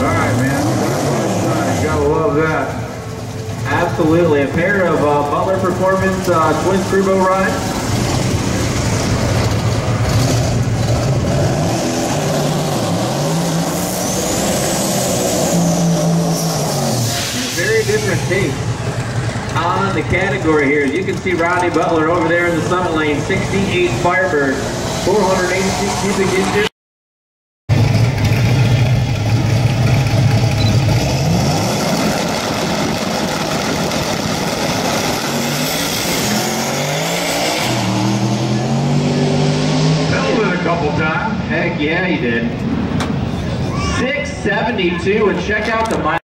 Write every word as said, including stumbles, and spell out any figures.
right, man. Gotta love that. Absolutely. A pair of uh, Butler Performance uh, twin turbo rods. Very different take on the category here. As you can see, Rodney Butler over there in the Summit Lane, sixty-eight Firebird, four hundred eighty-six cubic inches. Couple times. Heck yeah, he did. six seventy-two, and check out the mileage.